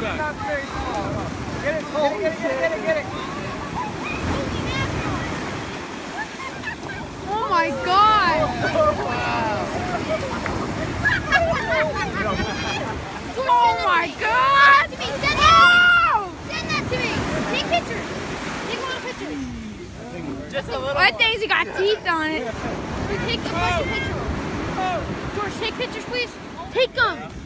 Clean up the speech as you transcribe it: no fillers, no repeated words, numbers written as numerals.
not very small. Get it, Cole. Get it. Oh my God! Oh my God! Send that to me! Take pictures! Take a lot of pictures! Just a little. That thing's got teeth on it. Take a bunch of pictures! George, take pictures, please! Take them!